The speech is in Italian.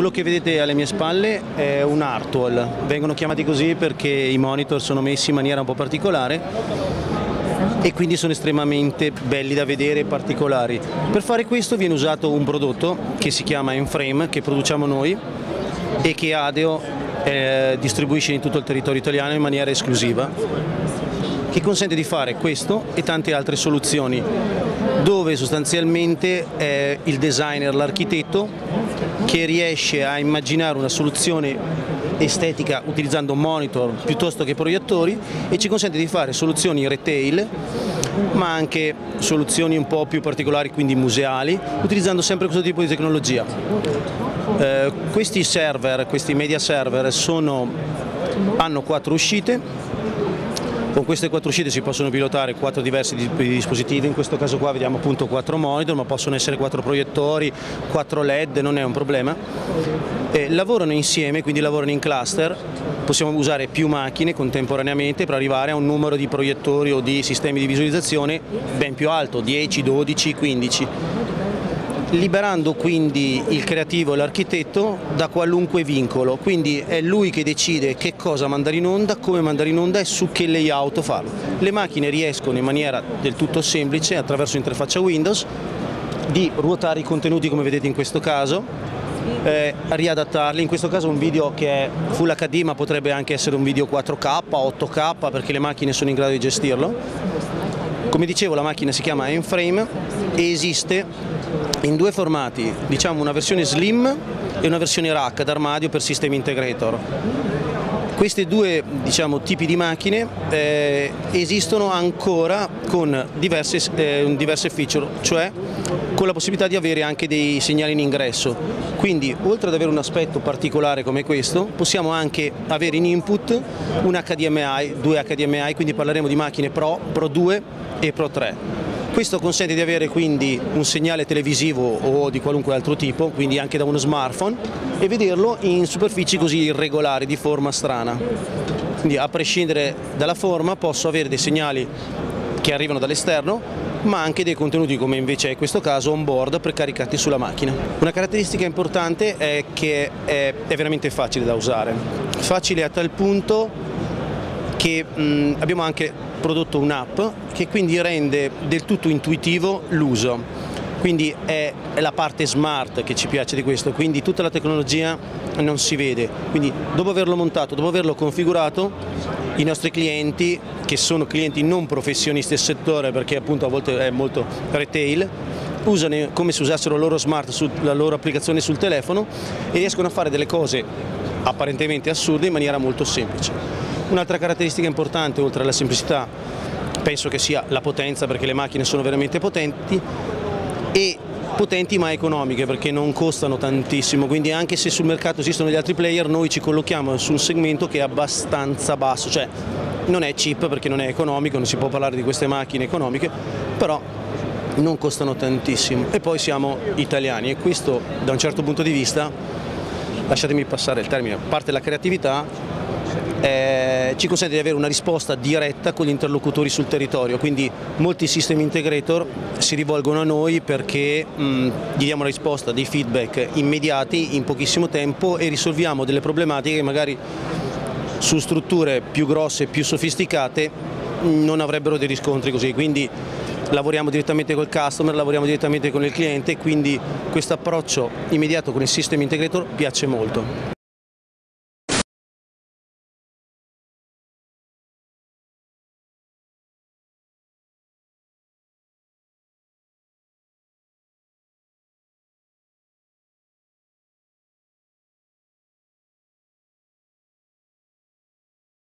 Quello che vedete alle mie spalle è un Artwall, vengono chiamati così perché i monitor sono messi in maniera un po' particolare e quindi sono estremamente belli da vedere e particolari. Per fare questo viene usato un prodotto che si chiama Enframe, che produciamo noi e che Adeo distribuisce in tutto il territorio italiano in maniera esclusiva, che consente di fare questo e tante altre soluzioni, dove sostanzialmente è il designer, l'architetto, che riesce a immaginare una soluzione estetica utilizzando monitor piuttosto che proiettori e ci consente di fare soluzioni retail, ma anche soluzioni un po' più particolari, quindi museali, utilizzando sempre questo tipo di tecnologia. Questi server, questi media server hanno 4 uscite. Con queste 4 uscite si possono pilotare 4 diversi dispositivi, in questo caso qua vediamo appunto 4 monitor, ma possono essere 4 proiettori, 4 LED, non è un problema. Lavorano insieme, quindi lavorano in cluster, possiamo usare più macchine contemporaneamente per arrivare a un numero di proiettori o di sistemi di visualizzazione ben più alto, 10, 12, 15. Liberando quindi il creativo e l'architetto da qualunque vincolo, quindi è lui che decide che cosa mandare in onda, come mandare in onda e su che layout farlo. Le macchine riescono in maniera del tutto semplice, attraverso l'interfaccia Windows, di ruotare i contenuti come vedete in questo caso, riadattarli, in questo caso un video che è Full HD ma potrebbe anche essere un video 4K, 8K perché le macchine sono in grado di gestirlo. Come dicevo, la macchina si chiama Enframe e esiste in 2 formati, diciamo una versione slim e una versione rack d'armadio per System Integrator. Questi 2 tipi di macchine esistono ancora con diverse feature, cioè con la possibilità di avere anche dei segnali in ingresso. Quindi oltre ad avere un aspetto particolare come questo, possiamo anche avere in input un HDMI, 2 HDMI, quindi parleremo di macchine Pro, Pro 2 e Pro 3. Questo consente di avere quindi un segnale televisivo o di qualunque altro tipo, quindi anche da uno smartphone, e vederlo in superfici così irregolari, di forma strana. Quindi a prescindere dalla forma posso avere dei segnali che arrivano dall'esterno, ma anche dei contenuti come invece è questo caso on board precaricati sulla macchina. Una caratteristica importante è che è veramente facile da usare, facile a tal punto che abbiamo anche prodotto un'app che quindi rende del tutto intuitivo l'uso, quindi è la parte smart che ci piace di questo, quindi tutta la tecnologia non si vede, quindi dopo averlo montato, dopo averlo configurato, i nostri clienti, che sono clienti non professionisti del settore perché appunto a volte è molto retail, usano come se usassero il loro smart, la loro applicazione sul telefono e riescono a fare delle cose apparentemente assurde in maniera molto semplice. Un'altra caratteristica importante, oltre alla semplicità, penso che sia la potenza, perché le macchine sono veramente potenti ma economiche, perché non costano tantissimo, quindi anche se sul mercato esistono gli altri player, noi ci collochiamo su un segmento che è abbastanza basso, cioè non è cheap perché non è economico, non si può parlare di queste macchine economiche, però non costano tantissimo e poi siamo italiani e questo da un certo punto di vista, lasciatemi passare il termine, a parte la creatività, ci consente di avere una risposta diretta con gli interlocutori sul territorio, quindi molti system integrator si rivolgono a noi perché gli diamo una risposta, dei feedback immediati in pochissimo tempo e risolviamo delle problematiche che magari su strutture più grosse, più sofisticate non avrebbero dei riscontri così, quindi lavoriamo direttamente col customer, lavoriamo direttamente con il cliente, quindi questo approccio immediato con il system integrator piace molto.